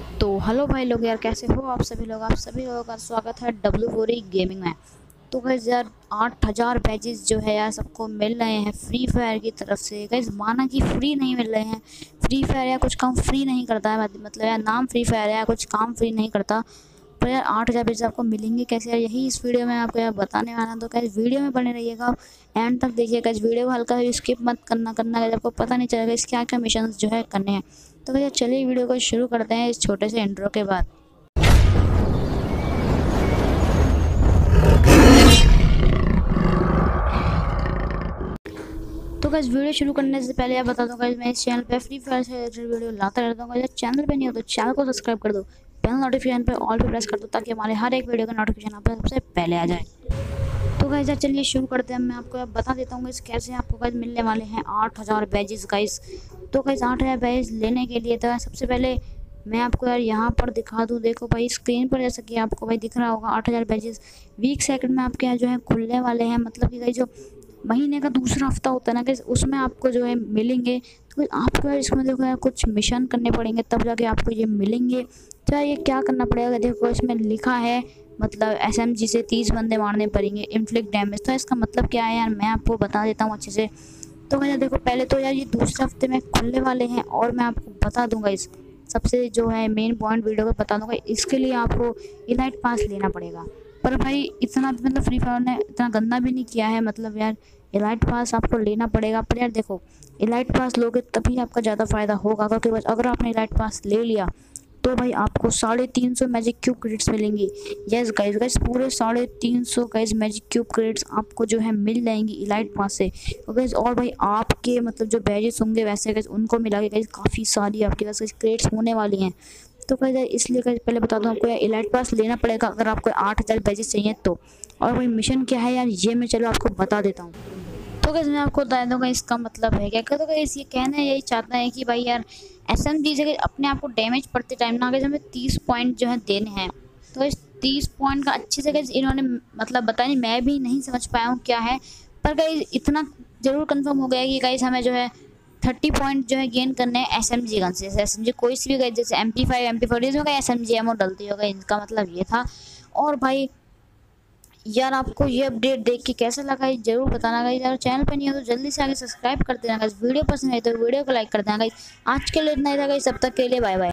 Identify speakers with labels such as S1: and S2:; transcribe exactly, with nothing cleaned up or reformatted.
S1: तो हेलो भाई लोग यार, कैसे हो आप सभी लोग। आप सभी लोगों का स्वागत है डब्ल्यू फोरी गेमिंग में। तो गाइस यार, आठ हज़ार बैजेस जो है यार सबको मिल रहे हैं फ्री फायर की तरफ से। गाइस माना कि फ्री नहीं मिल रहे हैं, फ्री फायर यार कुछ काम फ्री नहीं करता है, मतलब यार नाम फ्री फायर है, कुछ काम फ्री नहीं करता। पर यार आठ हज़ार बैजेस आपको मिलेंगे कैसे यार, यही इस वीडियो में आपको यार बताने वाला हूं। तो गाइस वीडियो में बने रहिएगा, एंड तक देखिएगा। इस वीडियो को हल्का स्किप मत करना करना गाइस, आपको पता नहीं चलेगा इसके क्या क्या मिशन जो है करने हैं। तो भैया चलिए वीडियो को शुरू करते हैं इस छोटे से इंट्रो के बाद। तो गाइस वीडियो शुरू करने से पहले आप बता दूं गाइस, मैं इस चैनल पे फ्री फायर से रिलेटेड वीडियो लाता रहता हूँ। गाइस चैनल पे नहीं हो तो चैनल को सब्सक्राइब कर दो, बेल नोटिफिकेशन पे ऑल पे प्रेस कर दो ताकि हमारे हर एक वीडियो का नोटिफिकेशन आप सबसे पहले आ जाए। तो गाइस यार चलिए शुरू करते हैं। मैं आपको अब बता देता हूँ गाइस कैसे आपको गाइस मिलने वाले हैं आठ हज़ार बैजेस गाइस। तो गाइस आठ हज़ार बैजेस लेने के लिए तो सबसे पहले मैं आपको यार यहाँ पर दिखा दूँ। देखो भाई स्क्रीन पर, जैसा कि आपको भाई दिख रहा होगा, आठ हज़ार बैजेस वीक सेकंड में आपके यहाँ जो है खुलने वाले हैं। मतलब कि गाइस जो महीने का दूसरा हफ्ता होता है ना गाइस, उसमें आपको जो है मिलेंगे। तो आपको यार इसमें देखो यार कुछ मिशन करने पड़ेंगे तब जाके आपको ये मिलेंगे। तो यार ये क्या करना पड़ेगा, देखो इसमें लिखा है मतलब एसएमजी से तीस बंदे मारने पड़ेंगे, इन्फ्लिक्ट डैमेज। तो इसका मतलब क्या है यार, मैं आपको बता देता हूँ अच्छे से। तो भैया देखो पहले तो यार ये दूसरे हफ्ते में खुलने वाले हैं, और मैं आपको बता दूंगा इस सबसे जो है मेन पॉइंट वीडियो को बता दूंगा। इसके लिए आपको इलाइट पास लेना पड़ेगा। पर भाई इतना भी मतलब फ्री फायर ने इतना गंदा भी नहीं किया है, मतलब यार इलाइट पास आपको लेना पड़ेगा। पर यार देखो, इलाइट पास लोगे तभी आपका ज़्यादा फ़ायदा होगा, क्योंकि अगर आपने इलाइट पास ले लिया तो भाई आपको साढ़े तीन सौ मैजिक क्यूब क्रेडिट्स मिलेंगी। यस गाइस गाइस पूरे साढ़े तीन सौ गाइस मैजिक क्यूब क्रेडिट्स आपको जो है मिल जाएंगी इलाइट पास से। तो गाइस और भाई आपके मतलब जो बैजेस होंगे वैसे गाइस उनको मिला के गाइस काफ़ी सारी आपके पास क्रेडिट्स होने वाली हैं। तो गाइस इसलिए गाइस पहले बता दूं, आपको यार इलाइट पास लेना पड़ेगा अगर आपको आठ हज़ार बैजेस चाहिए तो। और भाई मिशन क्या है यार, ये मैं चलो आपको बता देता हूँ। तो गाइस मैं आपको बता दूंगा इसका मतलब है क्या। तो गाइस ये कहना यही चाहता है कि भाई यार एसएमजी से अपने आप को डैमेज पड़ते टाइम ना गाइस हमें तीस पॉइंट जो है देने हैं। तो इस तीस पॉइंट का अच्छे से गाइस इन्होंने मतलब बताया नहीं, मैं भी नहीं समझ पाया हूँ क्या है। पर गाइस इतना ज़रूर कंफर्म हो गया कि गाइस हमें जो है थर्टी पॉइंट जो है गेन करने हैं एस एम जी गन से। एस एम जी कोई सी भी गाइस, जैसे M P five M P four इसमें एस एम जी एमओ डलती होगा, इनका मतलब ये था। और भाई यार आपको ये अपडेट देख के कैसा लगा ये जरूर बताना गाइस। यार चैनल पे नहीं हो तो जल्दी से आगे सब्सक्राइब कर देना गाइस। वीडियो पसंद है तो वीडियो को लाइक कर देना गाइस। आज के लिए इतना ही था गाइस, तब तक के लिए बाय बाय।